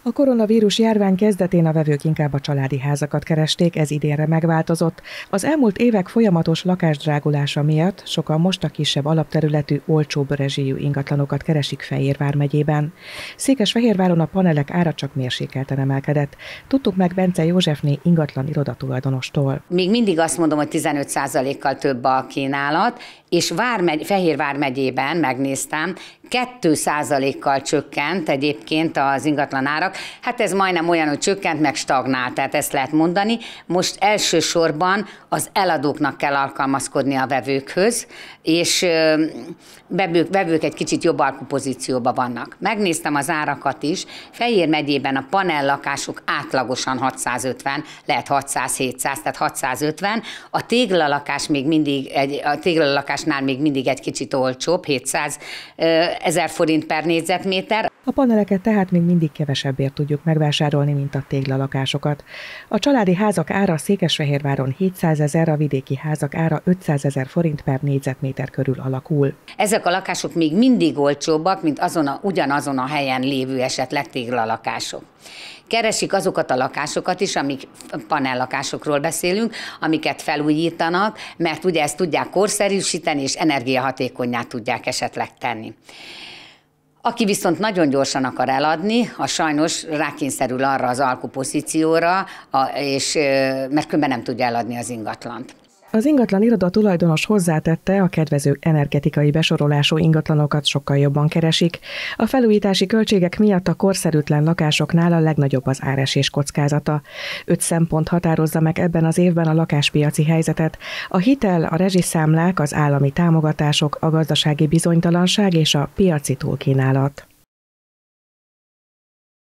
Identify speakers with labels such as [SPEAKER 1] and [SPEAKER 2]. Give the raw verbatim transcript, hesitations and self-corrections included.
[SPEAKER 1] A koronavírus járvány kezdetén a vevők inkább a családi házakat keresték, ez idénre megváltozott. Az elmúlt évek folyamatos lakásdrágulása miatt sokan most a kisebb alapterületű, olcsóbb rezsijű ingatlanokat keresik Fejér megyében. Székesfehérváron a panelek ára csak mérsékelten emelkedett. Tudtuk meg Bence Józsefné ingatlan irodatulajdonostól.
[SPEAKER 2] Még mindig azt mondom, hogy tizenöt százalékkal több a kínálat, és Vármegy, Fehérvár megyében megnéztem, két százalékkal csökkent egyébként az ingatlan árak. Hát ez majdnem olyan, hogy csökkent, meg stagnált, tehát ezt lehet mondani. Most elsősorban az eladóknak kell alkalmazkodni a vevőkhöz, és vevők, vevők egy kicsit jobb alkupozícióban vannak. Megnéztem az árakat is, Fejér megyében a panellakások átlagosan hatszázötven, lehet hatszáz-hétszáz, tehát hatszázötven. A téglalakás még mindig, egy, a téglalakásnál még mindig egy kicsit olcsóbb, hétszáz ezer forint per négyzetméter.
[SPEAKER 1] A paneleket tehát még mindig kevesebbért tudjuk megvásárolni, mint a téglalakásokat. A családi házak ára Székesfehérváron hétszázezer, a vidéki házak ára ötszázezer forint per négyzetméter körül alakul.
[SPEAKER 2] Ezek a lakások még mindig olcsóbbak, mint azon a, ugyanazon a helyen lévő esetleg téglalakások. Keresik azokat a lakásokat is, amik panellakásokról beszélünk, amiket felújítanak, mert ugye ezt tudják korszerűsíteni, és energiahatékonnyá tudják esetleg tenni. Aki viszont nagyon gyorsan akar eladni, az sajnos rákényszerül arra az alkupozícióra, és, mert különben nem tudja eladni az ingatlant.
[SPEAKER 1] Az ingatlan iroda tulajdonos hozzátette, a kedvező energetikai besorolású ingatlanokat sokkal jobban keresik. A felújítási költségek miatt a korszerűtlen lakásoknál a legnagyobb az áresés kockázata. Öt szempont határozza meg ebben az évben a lakáspiaci helyzetet: a hitel, a rezsiszámlák, az állami támogatások, a gazdasági bizonytalanság és a piaci túlkínálat.